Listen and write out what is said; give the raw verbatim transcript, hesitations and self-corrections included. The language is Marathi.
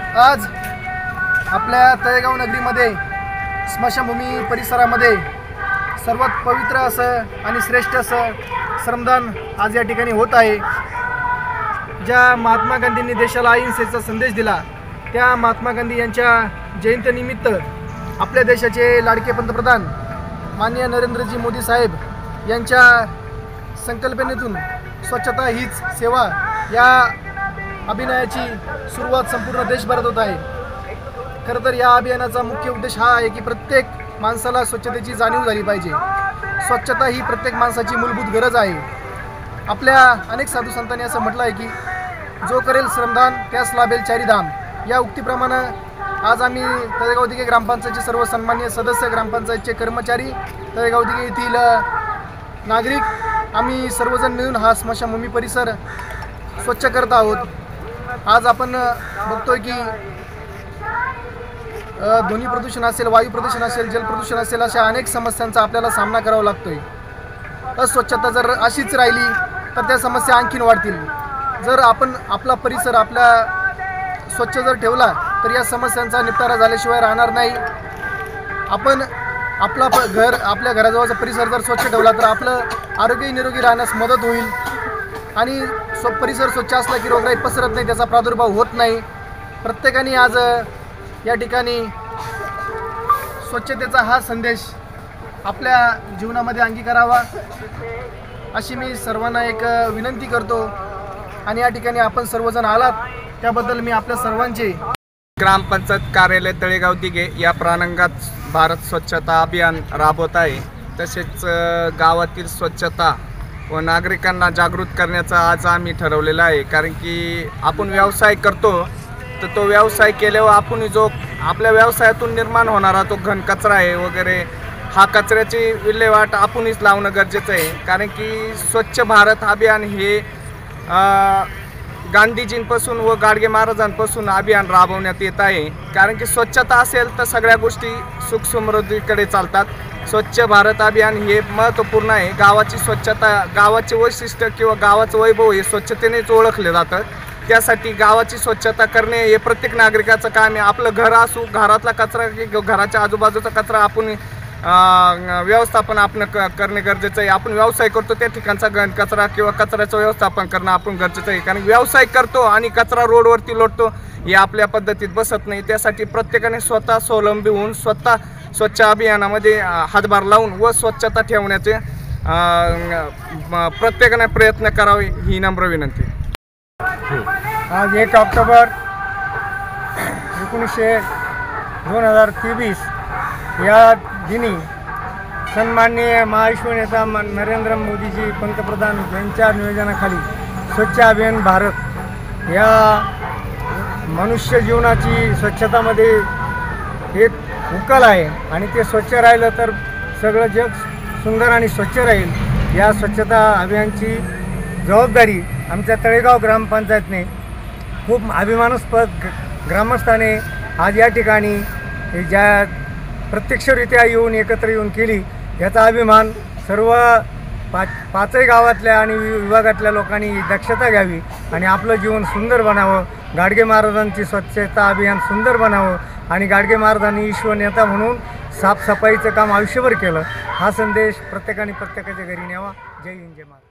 आज आपल्या तळेगाव नगरीमध्ये स्मशानभूमी परिसरामध्ये सर्वात पवित्र असं आणि श्रेष्ठ असं श्रमदान आज या ठिकाणी होत आहे। ज्या महात्मा गांधींनी देशाला अहिंसेचा संदेश दिला त्या महात्मा गांधी यांच्या जयंतीनिमित्त आपल्या देशाचे लाडके पंतप्रधान माननीय नरेंद्रजी मोदी साहेब यांच्या संकल्पनेतून स्वच्छता हीच सेवा या अभियानाची सुरुवात संपूर्ण देशभरात होत आहे। खरं तर या अभियानाचा मुख्य उद्देश हा आहे की प्रत्येक माणसाला स्वच्छतेची जाणीव झाली पाहिजे। स्वच्छता ही प्रत्येक माणसाची मूलभूत गरज आहे। आपल्या अनेक साधू संतांनी असं म्हटलं आहे की जो करेल श्रमदान त्यास लाभेल चारी धाम। या उक्तीप्रमाणे आज आम्ही तळेगाव दिघे ग्रामपंचायतचे सर्व सन्माननीय सदस्य, ग्रामपंचायतचे कर्मचारी, तळेगाव दिघे येथील नागरिक आम्ही सर्वजण मिळून हा स्मशानभूमी परिसर स्वच्छ करत आहोत। आज आपण बघतोय की ध्वनी प्रदूषण असेल, वायू प्रदूषण असेल, जल प्रदूषण असेल, अशा अनेक समस्यांचा आपल्याला सामना करावा लागतोय। अस्वच्छता जर अशीच राहिली तर त्या समस्या आणखीन वाढतील। जर आपण आपला परिसर आपला स्वच्छ जर ठेवला तर या समस्यांचा निपटारा झाल्याशिवाय राहणार नाही। आपण आपला घर आपल्या घराजवळचा परिसर जर स्वच्छ ठेवला तर आपलं आरोग्य निरोगी राहण्यास मदत होईल आणि स्व परिसर स्वच्छ असला की रोगराई पसरत नाही, त्याचा प्रादुर्भाव होत नाही। प्रत्येकाने आज या ठिकाणी स्वच्छतेचा हा संदेश आपल्या जीवनामध्ये अंगीकारावा अशी मी सर्वांना एक विनंती करतो। आणि या ठिकाणी आपण सर्वजण आलात त्याबद्दल मी आपल्या सर्वांचे ग्रामपंचायत कार्यालय तळेगाव दिघे या प्रांगणात भारत स्वच्छता अभियान राबवत आहे। तसेच गावातील स्वच्छता व नागरिकांना जागृत करण्याचा आज आम्ही ठरवलेला आहे। कारण की आपण व्यवसाय करतो तर तो व्यवसाय केल्यावर आपण जो आपल्या व्यवसायातून निर्माण होणारा तो घनकचरा आहे वगैरे हा कचऱ्याची विल्हेवाट आपणच लावणं गरजेचं आहे। कारण की स्वच्छ भारत अभियान हे गांधीजींपासून व गाडगे महाराजांपासून अभियान राबवण्यात येत आहे। कारण की स्वच्छता असेल तर सगळ्या गोष्टी सुख समृद्धीकडे चालतात। स्वच्छ भारत अभियान हे महत्त्वपूर्ण आहे। गावाची स्वच्छता, गावाचे वैशिष्ट्य किंवा गावाचं वैभव हे स्वच्छतेनेच ओळखले जातं। त्यासाठी गावाची स्वच्छता करणे हे प्रत्येक नागरिकाचं काम आहे। आपलं घर असू, घरातला कचरा की घराच्या आजूबाजूचा कचरा आपण व्यवस्थापन आपण क करणे गरजेचं आहे। आपण व्यवसाय करतो त्या ठिकाणचा घन कचरा किंवा कचऱ्याचं व्यवस्थापन करणं आपण गरजेचं आहे। कारण व्यवसाय करतो आणि कचरा रोडवरती लोटतो हे आपल्या पद्धतीत बसत नाही। त्यासाठी प्रत्येकाने स्वतः स्वावलंबी होऊन स्वतः स्वच्छ अभियानामध्ये हातभार लावून व स्वच्छता ठेवण्याचे प्रत्येकाने प्रयत्न करावे ही नम्र विनंती। आज एक ऑक्टोबर एकोणीसशे दोन हजार तेवीस या दिनी सन्माननीय महाविश्व नेता नरेंद्र मोदीजी पंतप्रधान यांच्या नियोजनाखाली स्वच्छ अभियान भारत या मनुष्य जीवनाची स्वच्छतामध्ये एक उकल आहे आणि ते स्वच्छ राहिलं तर सगळं जग सुंदर आणि स्वच्छ राहील। या स्वच्छता अभियानची जबाबदारी आमच्या तळेगाव ग्रामपंचायतने खूप अभिमानास्पद ग्रामस्थाने आज या ठिकाणी ज्या प्रत्यक्षरित्या येऊन एकत्र येऊन केली याचा अभिमान सर्व पाच पाचही गावातल्या आणि विभागातल्या लोकांनी दक्षता घ्यावी आणि आपलं जीवन सुंदर बनावं। गाडगे महाराजांची स्वच्छता अभियान सुंदर बनावं आणि गाडगे महाराजांनी ईश्वर नेता म्हणून साफसफाईचं काम आयुष्यभर केलं। हा संदेश प्रत्येकाने प्रत्येकाच्या घरी न्यावा। जय हिंद, जय महाराज।